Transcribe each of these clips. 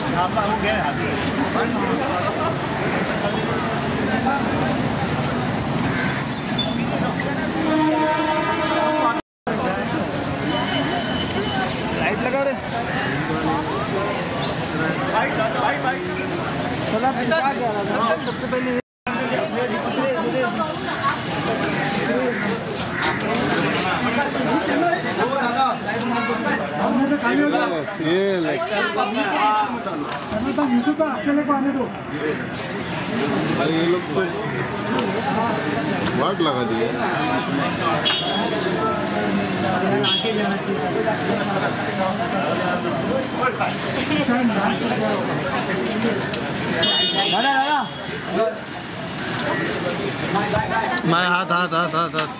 Light लगा रे सबसे पहले अरे ये लोग तो वाट लगा दिए। मैं हाथ हाथ हाथ हाथ हाथ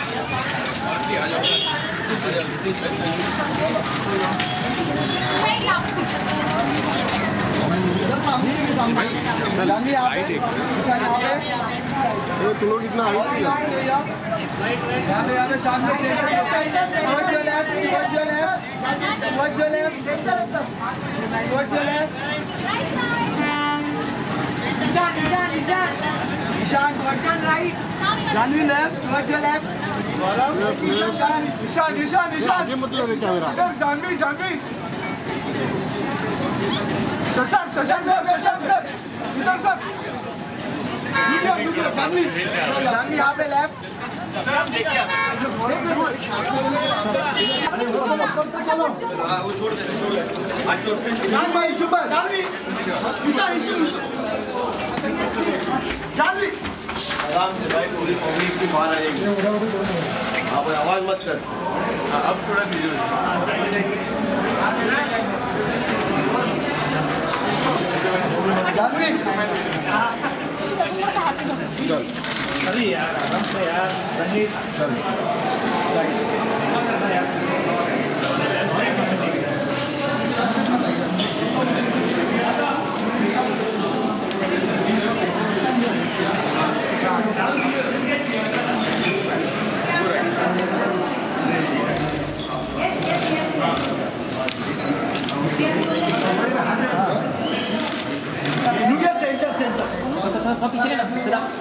तुम लोग इतना Janhvi left towards your left निशान ये मतलब है क्या मेरा जानवी जानवी शशांक शशांक सर शशांक सर इधर सर जानवी जानवी यहाँ पे लेफ्ट वो छोड़ दे जानवी शुभर जानवी ईशान ईशान जानवी आराम से भाई पूरी पब्लिक की बाहर आएगी आप आवाज मत कर अब थोड़ा वीडियो जानवी चल अरे यार आराम से यार संगीत चल पीछे ना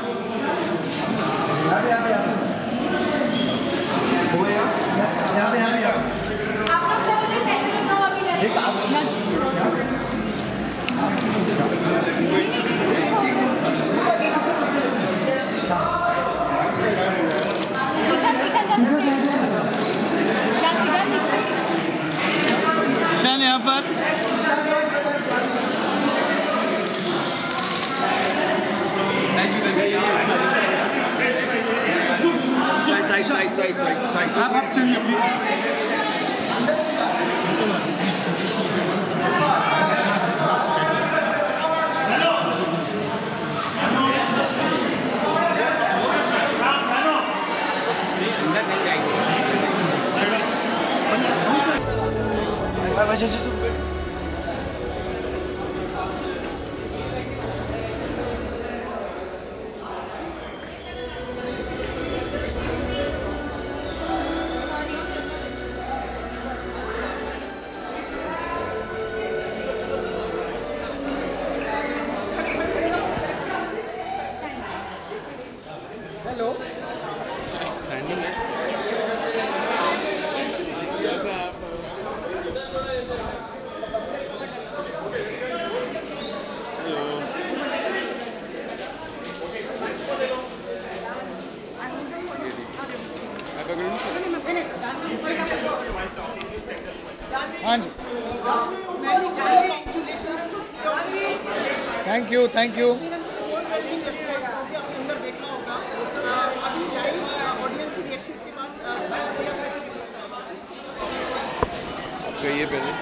शान यहाँ पर आप चलिए प्लीज स्टैंडिंग है हाँ जी थैंक यू कहिए पहले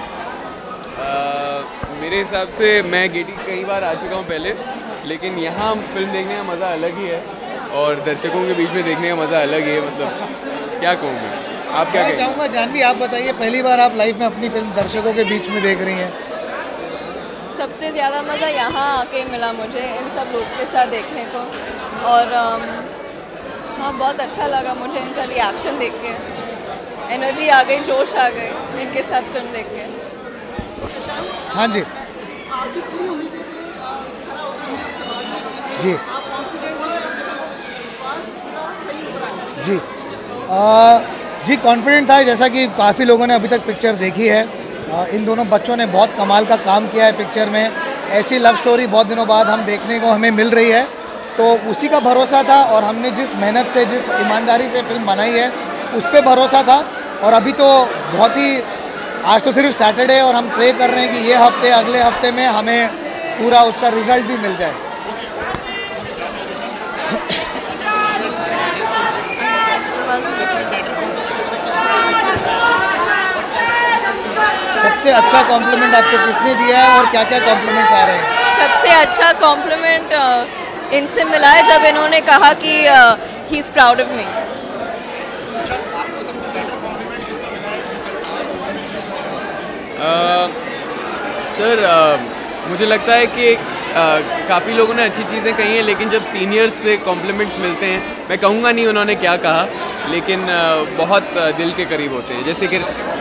मेरे हिसाब से मैं गेटी कई बार आ चुका हूँ पहले, लेकिन यहाँ फिल्म देखने का मज़ा अलग ही है और दर्शकों के बीच में देखने का मज़ा अलग ही है। मतलब क्या कहूँ मैं, आप क्या कहें? चाहूँगा जानवी आप बताइए, पहली बार आप लाइफ में अपनी फिल्म दर्शकों के बीच में देख रही हैं। सबसे ज़्यादा मज़ा यहाँ आके मिला मुझे इन सब लोग के साथ देखने को, और हाँ बहुत अच्छा लगा मुझे इनका रिएक्शन देख के, एनर्जी आ गई, जोश आ गई इनके साथ फिल्म देख के। हाँ जी आपकी पूरी उम्मीदें पे खरा होता है आपसे बात में कि जी आप कॉन्फिडेंट हैं, आपका विश्वास पूरा सही हो रहा है। जी जी कॉन्फिडेंट था, जैसा कि काफ़ी लोगों ने अभी तक पिक्चर देखी है। इन दोनों बच्चों ने बहुत कमाल का काम किया है पिक्चर में। ऐसी लव स्टोरी बहुत दिनों बाद हम देखने को हमें मिल रही है, तो उसी का भरोसा था और हमने जिस मेहनत से जिस ईमानदारी से फिल्म बनाई है उस पर भरोसा था। और अभी तो बहुत ही, आज तो सिर्फ सैटरडे और हम प्रे कर रहे हैं कि ये हफ्ते अगले हफ्ते में हमें पूरा उसका रिजल्ट भी मिल जाए। सबसे अच्छा कॉम्प्लीमेंट आपको किसने दिया है और क्या क्या कॉम्प्लीमेंट्स आ रहे हैं? सबसे अच्छा कॉम्प्लीमेंट इनसे मिला है जब इन्होंने कहा कि he is proud of me. Sir मुझे लगता है कि काफ़ी लोगों ने अच्छी चीज़ें कही हैं, लेकिन जब सीनियर्स से कॉम्प्लीमेंट्स मिलते हैं, मैं कहूँगा नहीं उन्होंने क्या कहा, लेकिन बहुत दिल के करीब होते हैं। जैसे कि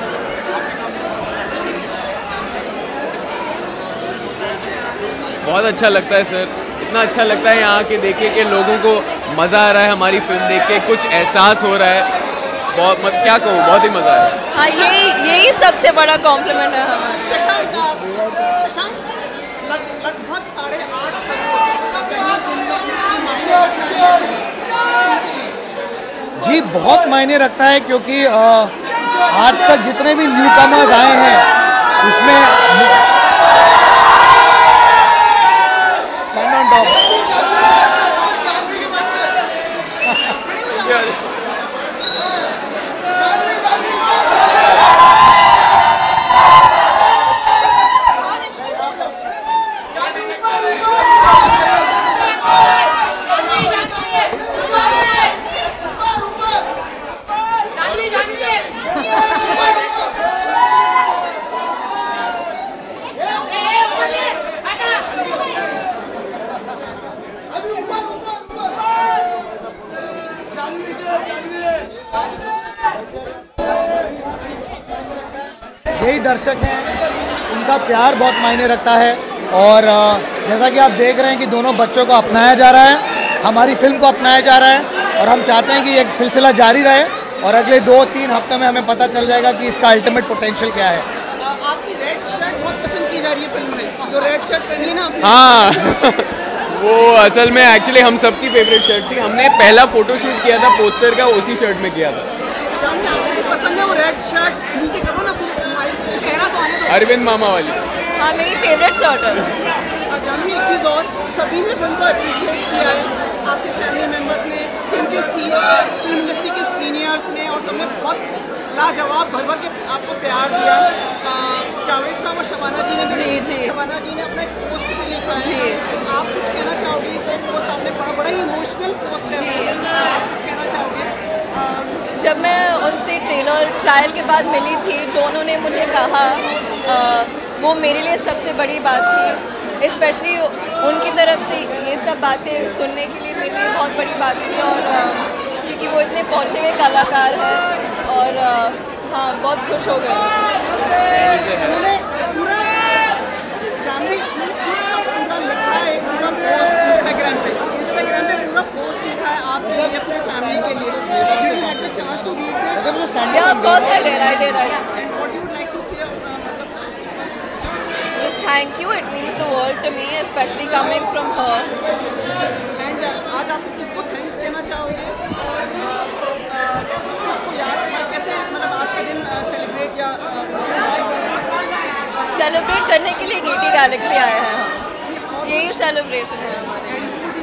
बहुत अच्छा लगता है सर, इतना अच्छा लगता है यहाँ के देख के लोगों को मज़ा आ रहा है, हमारी फिल्म देख के कुछ एहसास हो रहा है। बहुत क्या कहूँ, बहुत ही मज़ा आया। हाँ, यही सबसे बड़ा कॉम्प्लीमेंट है हमारा। शशांक लगभग 8.5 करोड़ पहले दिन में कितनी मायने रखता है? जी बहुत मायने रखता है, क्योंकि आज तक जितने भी न्यू कमर्स आए हैं उसमें यही दर्शक हैं, उनका प्यार बहुत मायने रखता है। और जैसा कि आप देख रहे हैं कि दोनों बच्चों को अपनाया जा रहा है, हमारी फिल्म को अपनाया जा रहा है, और हम चाहते हैं कि ये सिलसिला जारी रहे और अगले 2-3 हफ्ते में हमें पता चल जाएगा कि इसका अल्टीमेट पोटेंशियल क्या है। आपकी रेड शर्ट बहुत पसंद की जा रही है फिल्म में, जो रेड शर्ट पहनी ना आपने। हाँ वो असल में एक्चुअली हम सबकी फेवरेट शर्ट थी। हमने पहला फोटो शूट किया था पोस्टर का, उसी शर्ट में किया था। जानवी आपको पसंद है वो रेड शर्ट? नीचे करो ना, चेहरा तो आने दो। अरविंद मामा वाली। हाँ, मेरी फेवरेट शर्ट है। जानवी एक चीज़ और, सभी ने फिल्म को अप्रिशिएट किया है, आपके फैमिली मेम्बर्स ने, फिल्म इंडस्ट्री के सीनियर्स ने, और सबने बहुत लाजवाब भर भर के आपको प्यार दिया। जावेद साहब और शबाना जी ने भी, शबाना जी ने अपना एक पोस्ट भी लिखा है, आप कुछ कहना चाहोगे? वो पोस्ट आपने पढ़ा, बड़ा ही इमोशनल पोस्ट है, आप कुछ कहना चाहोगे? जब मैं उनसे ट्रायल के बाद मिली थी, जो उन्होंने मुझे कहा वो मेरे लिए सबसे बड़ी बात थी। स्पेशली उनकी तरफ से ये सब बातें सुनने के लिए मेरे लिए बहुत बड़ी बात थी, और क्योंकि वो इतने पहुँचे हुए कलाकार हैं, और हाँ बहुत खुश हो गए। उन्होंने पूरा जानवी पूरा लिखा है, पूरा पोस्ट इंस्टाग्राम पे पूरा पोस्ट लिखा है आपके लिए, अपने फैमिली के लिए। Did you get the chance to read that? Yeah, of course I did. And what you would like to say about the post? Just thank you. It means the world to me, especially coming from her. And आज आप किसको thanks कहना चाहोगे, और किसको याद, कैसे मतलब आज का दिन सेलिब्रेट या सेलिब्रेट करने के लिए गेटी गैलेक्सी आए हैं, यही सेलिब्रेशन है हमारे।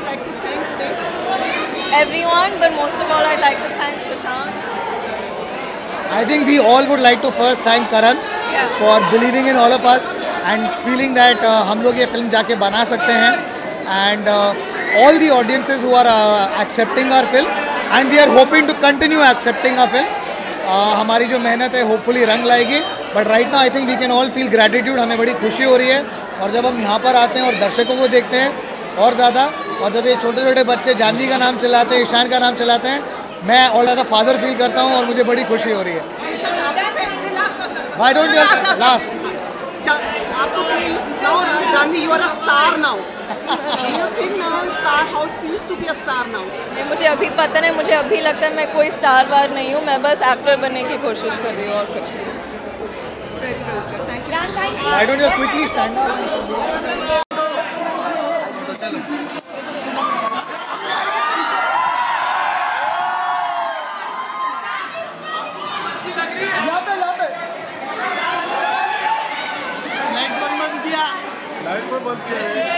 Everyone, but most of all I'd like to thank Shashank. I think we all would like to first thank Karan for believing in all of us and feeling that हम लोग ये film जाके बना सकते हैं, and all the audiences who are accepting our film, and we are hoping to continue accepting our film. हमारी जो मेहनत है होपफुली रंग लाएगी, but right now I think we can all feel gratitude. हमें बड़ी खुशी हो रही है, और जब हम यहाँ पर आते हैं और दर्शकों को देखते हैं और ज़्यादा, और जब ये छोटे छोटे बच्चे जानवी का नाम चलाते हैं, ईशान का नाम चलाते हैं, मैं all as a father feel करता हूँ और मुझे बड़ी खुशी हो रही है। Why don't you लास्ट आपको now Janhvi, you are a star now. Do you think now star how it feels to be a star now? नहीं, मुझे अभी पता नहीं, मुझे अभी लगता है मैं कोई स्टार वार नहीं हूँ, मैं बस एक्टर बनने की कोशिश कर रही हूँ और कुछ नहीं। Why don't you quickly stand up? Light को बंद किया है।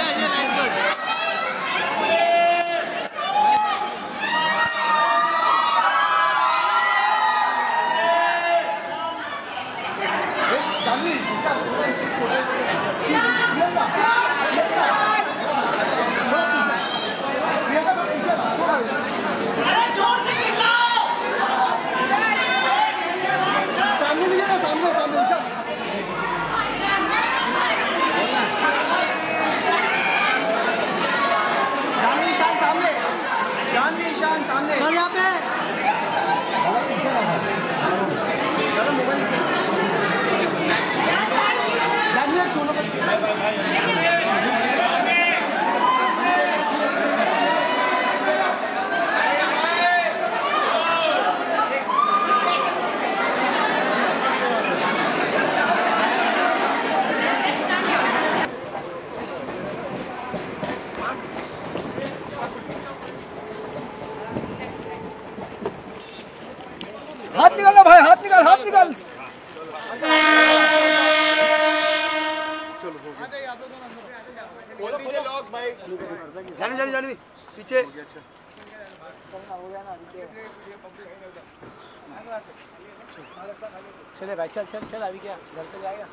हाथ निकाल भाई, हाथ निकाल, हाथ निकाल। जानवी पीछे। चले भाई, चल चल चल, अभी क्या घर पे जाएगा।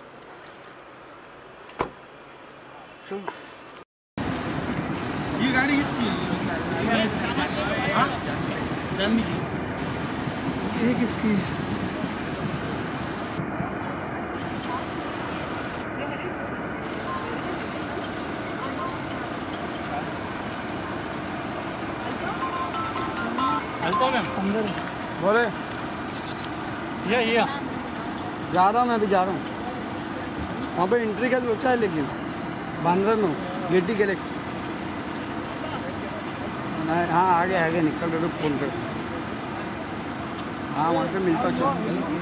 ये गाड़ी किसकी है? हाँ? जानवी की। ये किसकी? अंदर बोले ये जा रहा हूँ, मैं अभी जा रहा हूँ। वहाँ पे एंट्री का सोचा है, लेकिन बांद्रा में गेटी गैलेक्सी। हाँ आगे निकल रहे, फोन कर। हाँ वहाँ पे मिलता चल।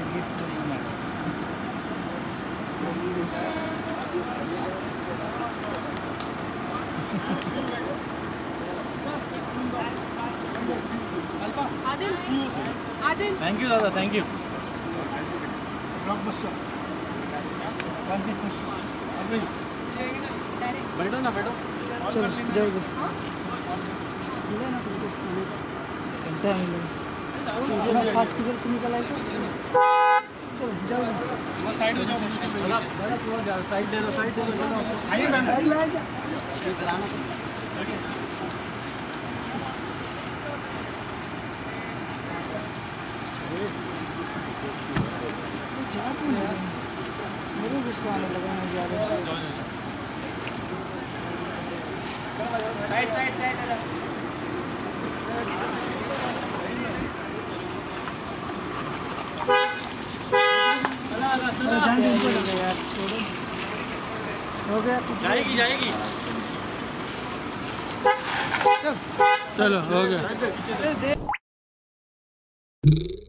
आदिल थैंक यू दादा, थैंक यू। बैठो ना, बैठो। चलो जाओगे। घंटा मिलेगा, इतना फास्ट किधर से निकल आए तो। चलो जाओगे। साइड हो जाओ, साइड दे दो, साइड दे दो। आइए मैम, मेरे गुस्सा आने लगा, मैं जा रहा हूँ। यार छोड़ो, हो गया। जाएगी। चलो हो गया।